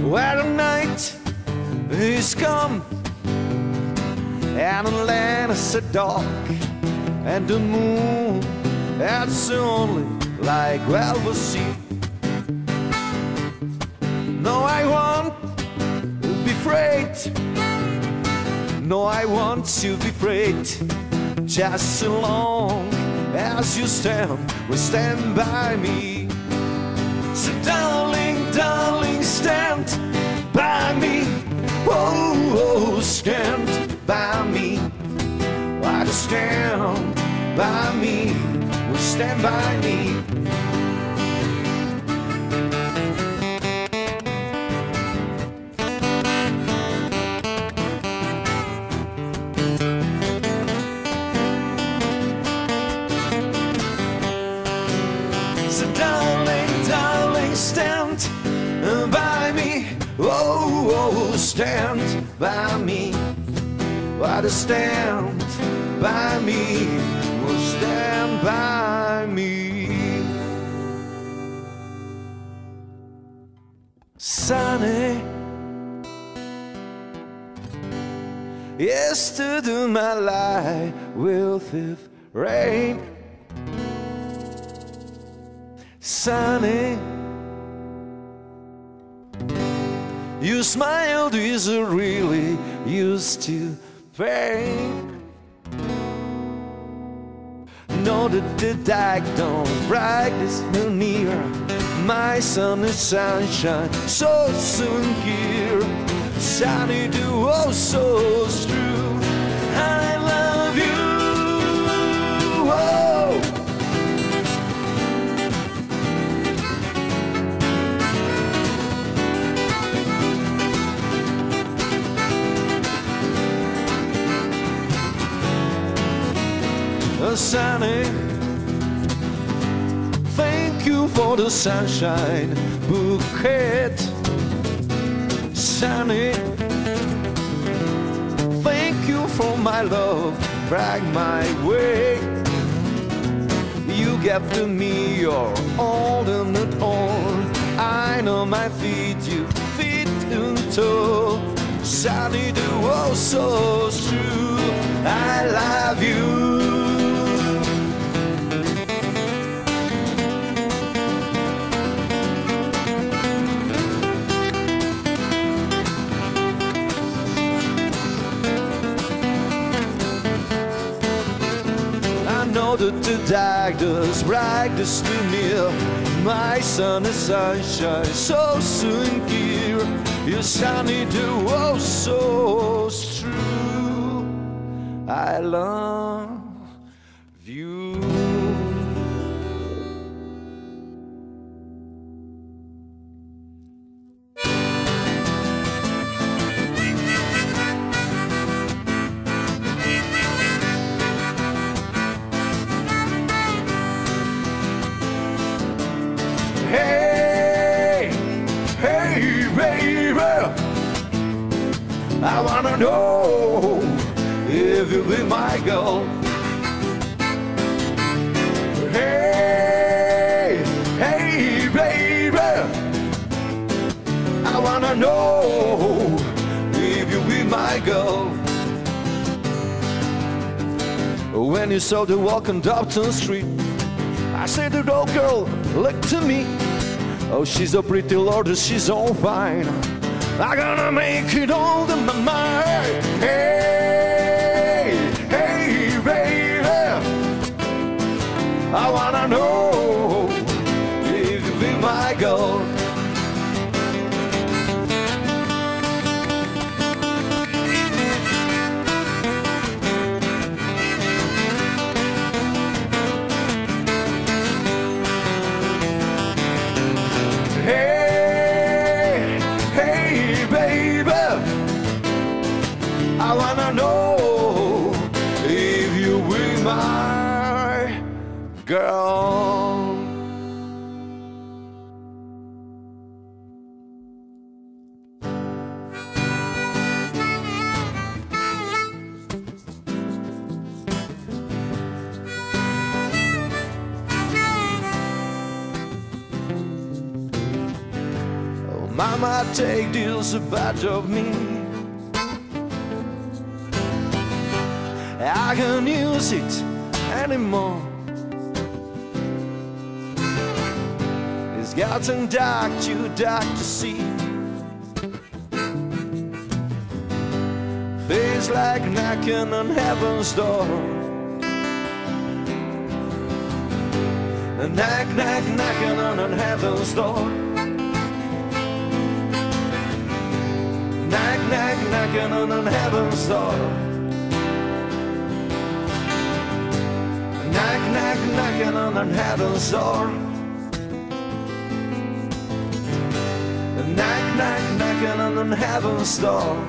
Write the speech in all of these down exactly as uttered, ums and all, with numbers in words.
where the night is come and the land is so dark, and the moon that's only like velvet sea. No, I won't be afraid. No, I want to be afraid. Just so long as you stand, will stand by me. So darling, darling, stand by me. Oh, oh, stand by me. Why to stand by me? Will stand by me. So darling, darling, stand by me. Oh, oh, stand by me. Why to stand by me? Will stand by me. Sunny, yesterday my life with its rain. Sunny, you smiled is really used to pain. Know that the dark don't practice no near. My sun is sunshine, so soon here. Sunny, do oh so true. I love you. Oh. Sunny, thank you for the sunshine bouquet. Sunny, thank you for my love, bring my way. You gave to me your all and not all. I know my feet, you fit into. Sunny, do oh so true. I love you. Know that the dark does brightness to me. My sun is sunshine, so soon here. Your sunny do oh so true. I love you. Hey, hey, baby, I wanna know if you'll be my girl. Hey, hey, baby, I wanna know if you'll be my girl. When you saw the walk on Dobson Street, I said to the old girl, look to me. Oh, she's a pretty lord, she's all fine. I'm gonna make it all in my mind. Hey, hey, baby, I wanna know if you be my girl. Hey, hey, baby, I wanna know if you will my girl. Mama, take this advantage of me. I can't use it anymore. It's gotten dark, too dark to see. Feels like knocking on heaven's door. Knock, knock, knocking on heaven's door. Knock, knock, knocking on heaven's door. Knock, knock, knocking on heaven's door. Knock, knock, knocking on heaven's door.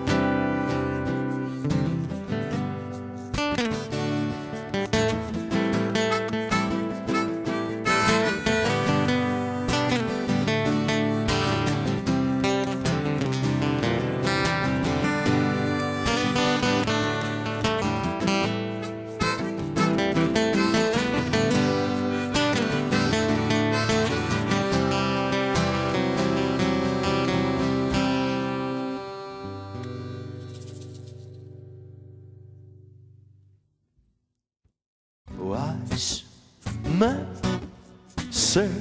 Wise men say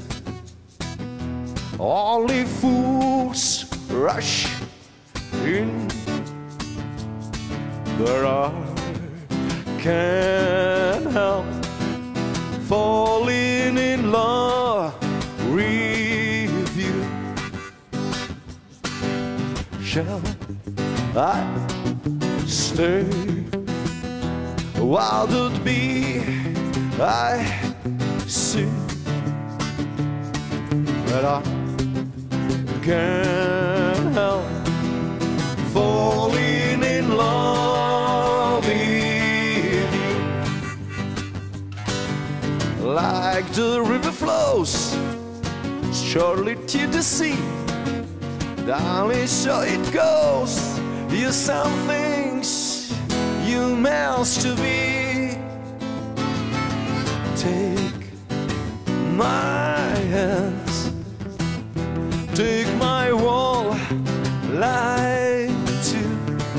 only fools rush in, but I can't help falling in love with you. Shall I stay? Wild would be I see, but I can't help falling in love with you. Like the river flows surely to the sea, darling, so it goes. You're some things you meant to be. Take my hands, take my whole life too,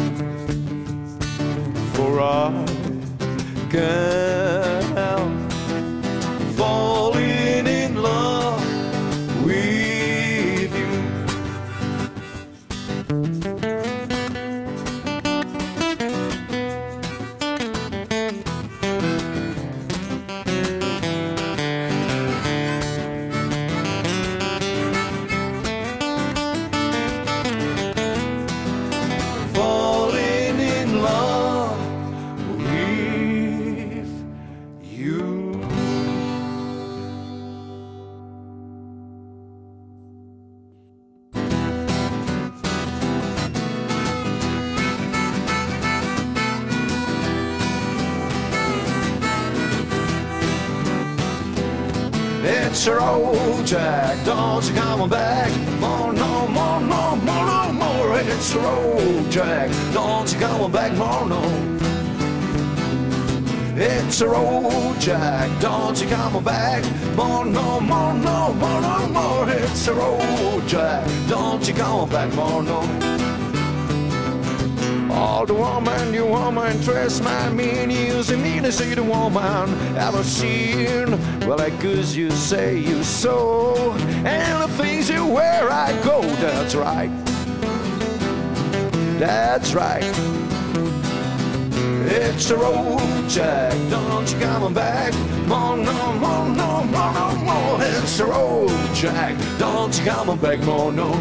for I can't help falling in love with you. It's a road, Jack, don't you come back. More, no, more, no, more, no, more. It's a road, Jack, don't you come back. More, no. It's a road, Jack, don't you come back. More, no, more, no, more, no, more. It's a road, Jack, don't you come back. More, no. All the woman, you woman, dress my mean, using me to see the woman ever seen. Well, like cause you say you so, and the things you wear I go, that's right. That's right. It's a road, Jack, don't you come back. More, no, more, no, more, no, more. It's a road, Jack, don't you come back. More, no.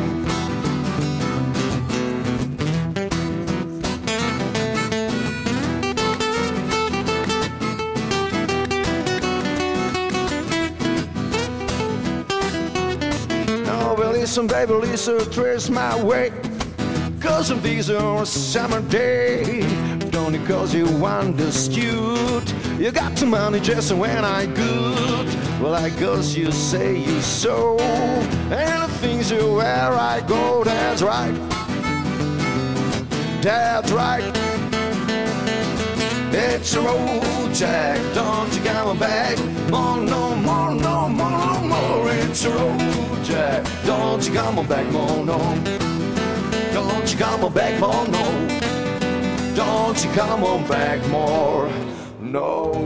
Listen, baby, listen, trace my way. Cause of these on a summer day. Don't it cause you understood? You got the money just when I good. Well, I guess you say you so. And the things you wear I go, that's right. That's right. It's a road, Jack, don't you come back. More, no more, no more, no more. It's a road, Jack, don't you come back, more, no. Don't you come on back more, no. Don't you come on back more, no.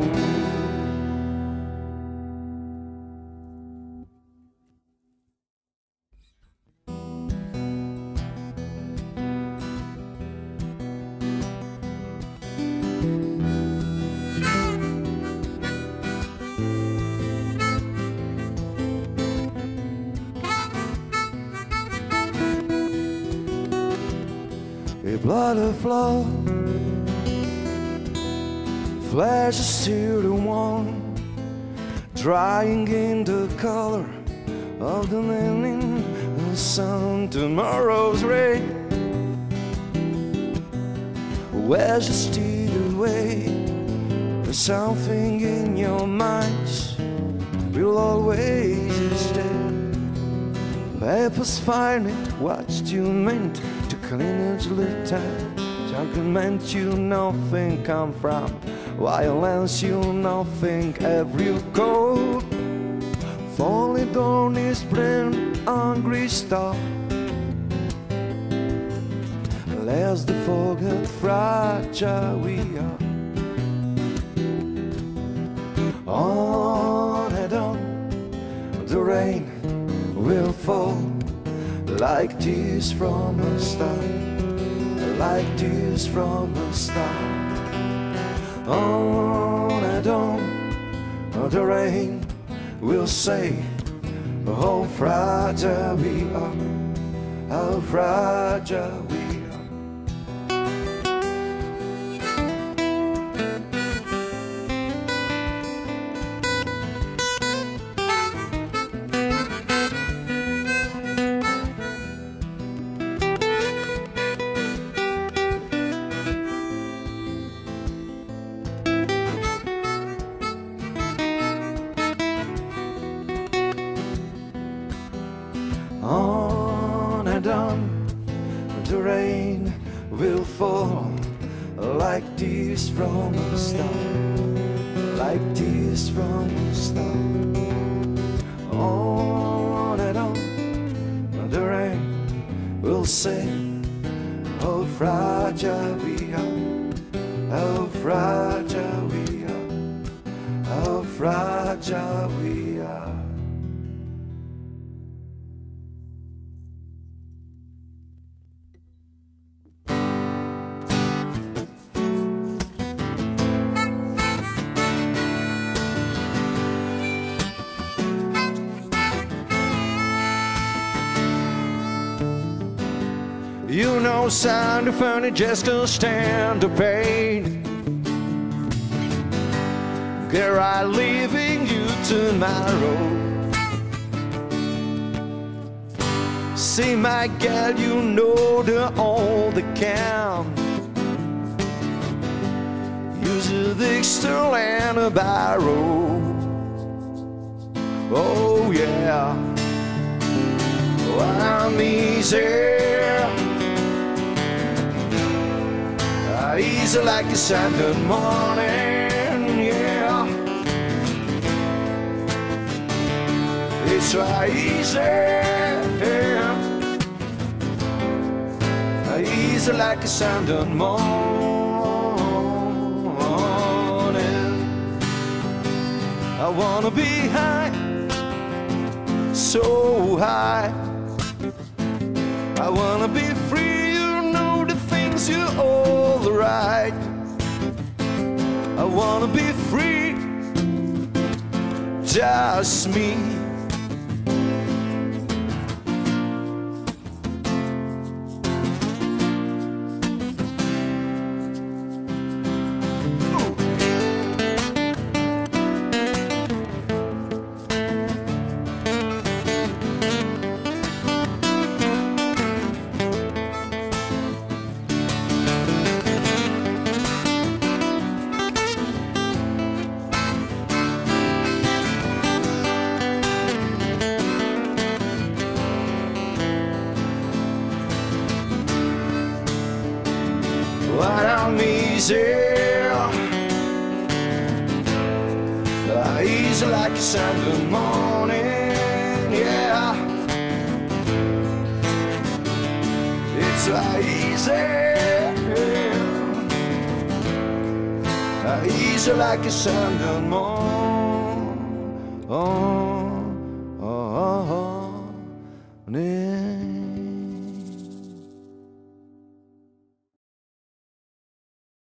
A blood of flow flashes to the one, drying in the color of the linen the sun. Tomorrow's ray wedges to the way. There's something in your minds will always stay. Papers find it what you meant to clean it little time. Argument you nothing come from, violence you nothing every code. Falling down is plain hungry stuff. Lest the forget fragile we are. On and on, the rain will fall like tears from a star, like tears from a star. On and on, the rain will say how fragile we are, how fragile we are. On and on, the rain will fall like tears from a star, like tears from a star. On and on, the rain will say how fragile we are, how fragile we are, how fragile we are. You know, sound of funny just to stand the pain. Girl, I'm leaving you tomorrow. See, my girl, you know the all the count. Use the extra and a barrow. Oh yeah, oh, I'm easy. Easy like a Sunday morning, yeah. It's right easy, yeah. Easy like a Sunday morning. I wanna be high, so high. I wanna be free, you know the things you all right. I wanna be free, just me. What I'm easy, easy like a Sunday morning, yeah. It's uh, easy, uh, easy like a Sunday morning.